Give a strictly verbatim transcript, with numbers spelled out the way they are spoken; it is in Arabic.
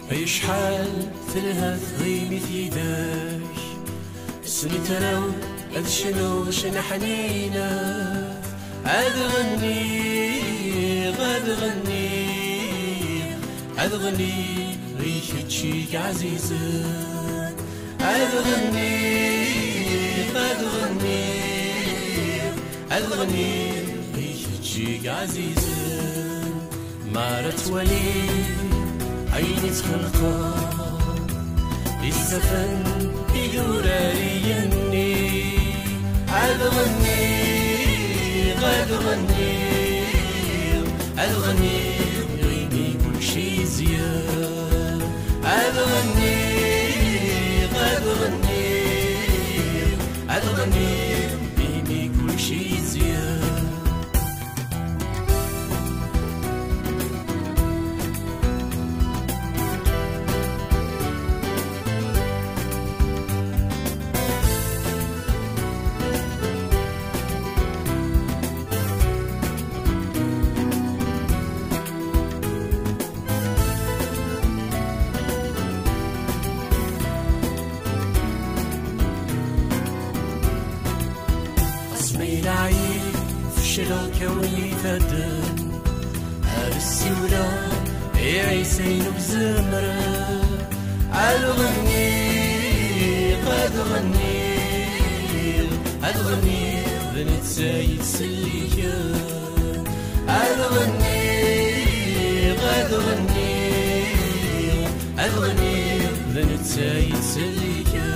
يشحال ثلها ثغيمي في يداك سني تراو هاد شنو باش نحنينا عاد غني غاد غني عاد غني ريحة شيك عزيزة عاد غني غاد غني عاد غني ريحة شيك عزيزة مارت ولي عيني تخلقا الزفن يدوري يني عاد غني غاد غني عاد غني غيني كل شي زيان عاد غني غاد غني عاد غني غيني كل شي زيان العيد فشل كوني فدن هاد السيولة يعيسين بزمرة عاد غني قاد غني عاد غني بنت سايد سليكا عاد غني غاد غني عاد غني بنت سايد سليكا